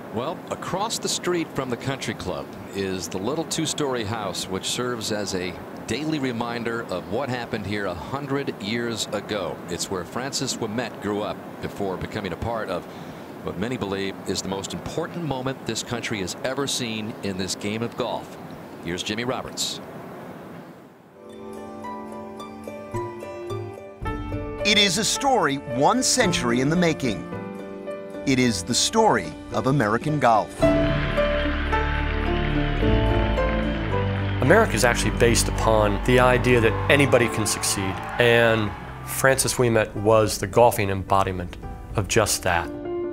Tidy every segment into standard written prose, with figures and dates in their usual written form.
Well, across the street from the country club is the little two-story house which serves as a daily reminder of what happened here 100 years ago. It's where Francis Ouimet grew up before becoming a part of what many believe is the most important moment this country has ever seen in this game of golf. Here's Jimmy Roberts. It is a story 1 century in the making. It is the story of American golf. America is actually based upon the idea that anybody can succeed, and Francis Ouimet was the golfing embodiment of just that.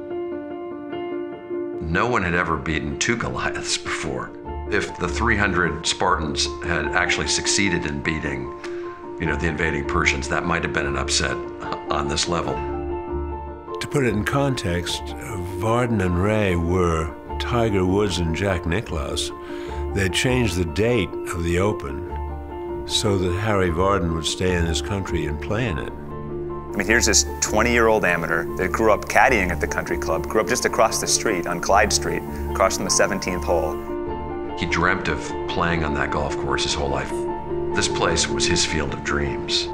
No one had ever beaten 2 Goliaths before. If the 300 Spartans had actually succeeded in beating, the invading Persians, that might have been an upset on this level. To put it in context, Varden and Ray were Tiger Woods and Jack Nicklaus. They changed the date of the Open so that Harry Varden would stay in this country and play in it. I mean, here's this 20-year-old amateur that grew up caddying at the country club, grew up just across the street on Clyde Street, across from the 17th hole. He dreamt of playing on that golf course his whole life. This place was his field of dreams.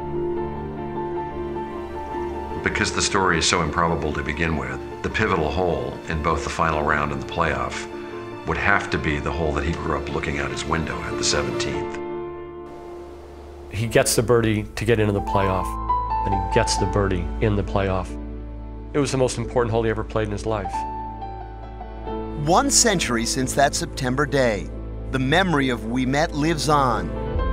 Because the story is so improbable to begin with, the pivotal hole in both the final round and the playoff would have to be the hole that he grew up looking out his window at, the 17th. He gets the birdie to get into the playoff, and he gets the birdie in the playoff. It was the most important hole he ever played in his life. 1 century since that September day, the memory of Ouimet lives on.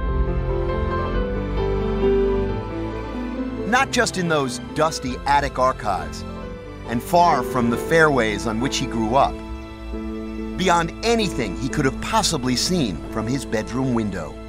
Not just in those dusty attic archives, and far from the fairways on which he grew up, beyond anything he could have possibly seen from his bedroom window.